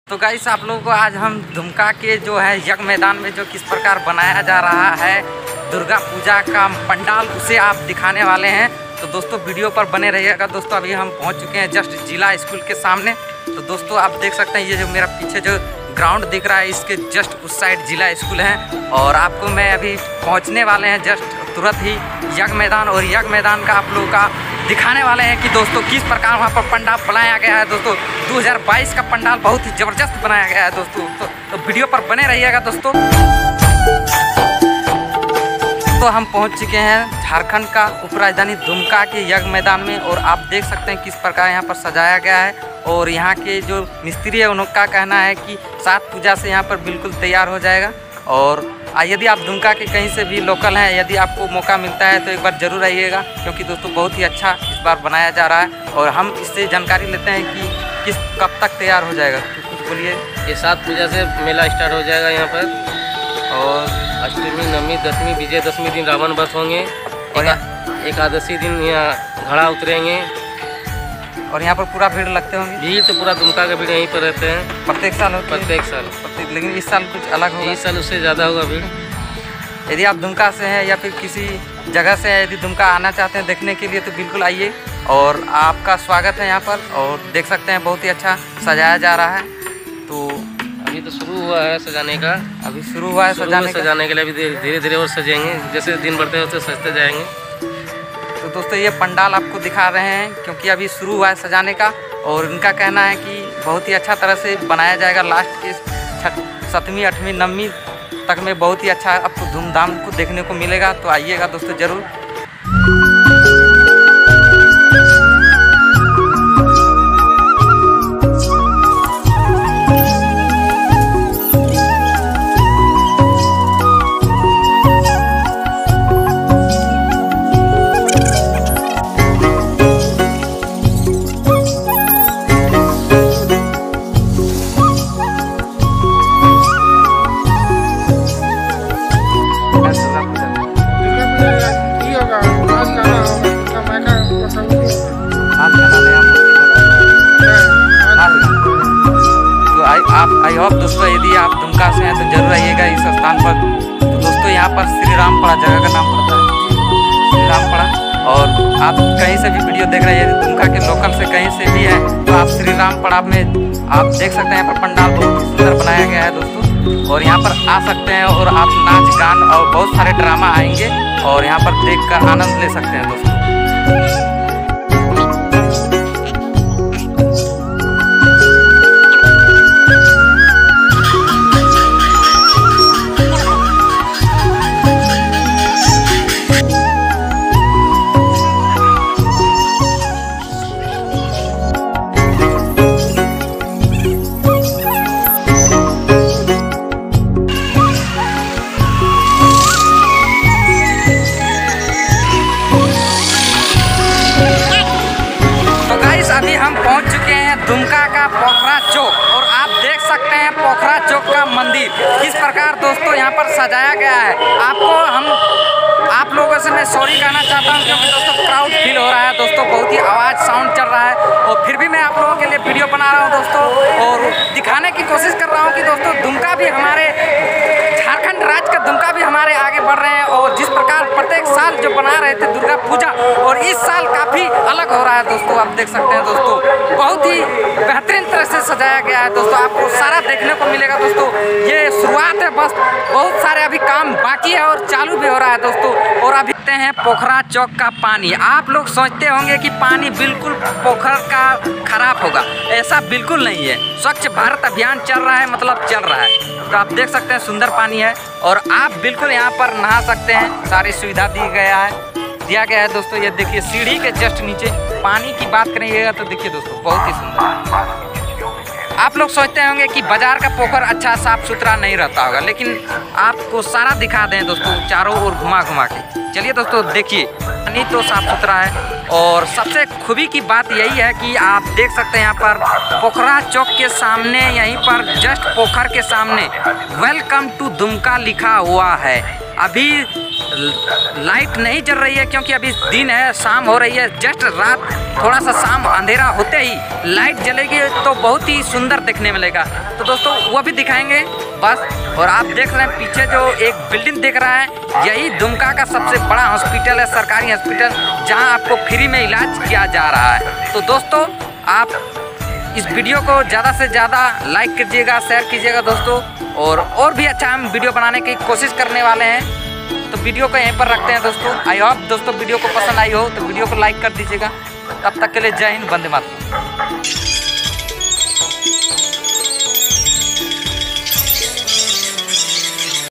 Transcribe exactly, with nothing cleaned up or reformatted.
तो गाइस आप लोगों को आज हम दुमका के जो है यज्ञ मैदान में जो किस प्रकार बनाया जा रहा है दुर्गा पूजा का पंडाल उसे आप दिखाने वाले हैं। तो दोस्तों वीडियो पर बने रहिएगा। दोस्तों अभी हम पहुंच चुके हैं जस्ट जिला स्कूल के सामने। तो दोस्तों आप देख सकते हैं ये जो मेरा पीछे जो ग्राउंड दिख रहा है इसके जस्ट उस साइड जिला स्कूल है और आपको मैं अभी पहुँचने वाले हैं जस्ट तुरंत ही यज्ञ मैदान और यज्ञ मैदान का आप लोगों का दिखाने वाले हैं कि दोस्तों किस प्रकार वहाँ पर पंडाल बनाया गया है। दोस्तों दो हज़ार बाईस का पंडाल बहुत ही ज़बरदस्त बनाया गया है दोस्तों। तो, तो वीडियो पर बने रहिएगा दोस्तों। तो हम पहुँच चुके हैं झारखंड का उप राजधानी दुमका के यज्ञ मैदान में और आप देख सकते हैं किस प्रकार यहाँ पर सजाया गया है। और यहाँ के जो मिस्त्री है उनका कहना है कि सात पूजा से यहाँ पर बिल्कुल तैयार हो जाएगा। और यदि आप दुमका के कहीं से भी लोकल हैं, यदि आपको मौका मिलता है तो एक बार ज़रूर आइएगा, क्योंकि दोस्तों बहुत ही अच्छा इस बार बनाया जा रहा है। और हम इससे जानकारी लेते हैं कि किस कब तक तैयार हो जाएगा। तो कुछ बोलिए। ये सात पूजा से मेला स्टार्ट हो जाएगा यहाँ पर और अष्टमी नवमी दसवीं विजयदशमी दिन रावण बस होंगे और एकादशी दिन यहाँ घड़ा उतरेंगे और यहाँ पर पूरा भीड़ लगते होंगे। भीड़ तो पूरा दुमका का भीड़ यहीं पर रहते हैं प्रत्येक साल होती है? प्रत्येक साल प्रत्येक। लेकिन इस साल कुछ अलग होगा? इस साल उससे ज़्यादा होगा भीड़। यदि आप दुमका से हैं या फिर किसी जगह से हैं, यदि दुमका आना चाहते हैं देखने के लिए तो बिल्कुल आइए और आपका स्वागत है यहाँ पर। और देख सकते हैं बहुत ही अच्छा सजाया जा रहा है। तो अभी तो शुरू हुआ है सजाने का, अभी शुरू हुआ है सजाने का। सजाने के लिए अभी धीरे धीरे और सजेंगे, जैसे दिन बढ़ते हैं वैसे सजते जाएंगे। तो दोस्तों ये पंडाल आपको दिखा रहे हैं क्योंकि अभी शुरू हुआ है सजाने का और इनका कहना है कि बहुत ही अच्छा तरह से बनाया जाएगा। लास्ट के छठ सतवीं आठवीं नवमी तक में बहुत ही अच्छा आपको धूमधाम को देखने को मिलेगा। तो आइएगा दोस्तों ज़रूर। आप आई होप दोस्तों यदि आप दुमका से हैं तो जरूर आइएगा इस स्थान पर। तो दोस्तों यहाँ पर श्री रामपड़ा जगह का नाम पड़ता है, श्री रामपड़ा। और आप कहीं से भी वीडियो देख रहे हैं, यदि दुमका के लोकल से कहीं से भी हैं तो आप श्री रामपड़ा में आप देख सकते हैं। यहाँ पर पंडाल बहुत सुंदर बनाया गया है दोस्तों और यहाँ पर आ सकते हैं और आप नाच गान और बहुत सारे ड्रामा आएंगे और यहाँ पर देख कर आनंद ले सकते हैं दोस्तों। अभी हम पहुंच चुके हैं दुमका का पोखरा चौक और आप देख सकते हैं पोखरा चौक का मंदिर किस प्रकार दोस्तों यहाँ पर सजाया गया है। आपको हम आप लोगों से मैं सॉरी कहना चाहता हूँ क्योंकि दोस्तों क्राउड फील हो रहा है दोस्तों, बहुत ही आवाज़ साउंड चल रहा है और फिर भी मैं आप लोगों के लिए वीडियो बना रहा हूँ दोस्तों और दिखाने की कोशिश कर रहा हूँ कि दोस्तों दुमका भी हमारे झारखंड राज्य का दुमका भी हमारे आगे बढ़ रहे हैं। और जिस प्रकार प्रत्येक साल जो बना रहे थे दुर्गा पूजा और इस साल काफ़ी अलग हो रहा है दोस्तों। आप देख सकते हैं दोस्तों बहुत ही बेहतरीन तरह से सजाया गया है दोस्तों, आपको सारा देखने को मिलेगा दोस्तों। ये शुरुआत है, बस बहुत सारे अभी काम बाकी है और चालू भी हो रहा है दोस्तों। और अभी देखते हैं पोखरा चौक का पानी। आप लोग सोचते होंगे कि पानी बिल्कुल पोखर का खराब होगा, ऐसा बिल्कुल नहीं है। स्वच्छ भारत अभियान चल रहा है, मतलब चल रहा है। तो आप देख सकते हैं सुंदर पानी है और आप बिल्कुल यहाँ पर नहा सकते हैं, सारी सुविधा दी गया है दिया गया है दोस्तों। ये देखिए सीढ़ी के जस्ट नीचे पानी की बात करेंगे तो देखिए दोस्तों बहुत ही सुंदर। आप लोग सोचते होंगे कि बाजार का पोखर अच्छा साफ सुथरा नहीं रहता होगा, लेकिन आपको सारा दिखा दें दोस्तों चारों ओर घुमा घुमा के। चलिए दोस्तों देखिए पानी तो साफ सुथरा है और सबसे खूबी की बात यही है कि आप देख सकते हैं यहाँ पर पोखरा चौक के सामने, यहीं पर जस्ट पोखर के सामने वेलकम टू दुमका लिखा हुआ है। अभी लाइट नहीं जल रही है क्योंकि अभी दिन है, शाम हो रही है। जस्ट रात थोड़ा सा शाम अंधेरा होते ही लाइट जलेगी तो बहुत ही सुंदर देखने मिलेगा। तो दोस्तों वो भी दिखाएंगे बस। और आप देख रहे हैं पीछे जो एक बिल्डिंग दिख रहा है, यही दुमका का सबसे बड़ा हॉस्पिटल है, सरकारी हॉस्पिटल, जहां आपको फ्री में इलाज किया जा रहा है। तो दोस्तों आप इस वीडियो को ज़्यादा से ज़्यादा लाइक कीजिएगा, शेयर कीजिएगा दोस्तों। और और भी अच्छा हम वीडियो बनाने की कोशिश करने वाले हैं। तो वीडियो को यहीं पर रखते हैं दोस्तों। आई होप दोस्तों वीडियो को पसंद आई हो तो वीडियो को लाइक कर दीजिएगा। तब तक के लिए जय हिंद, वंदे मातरम।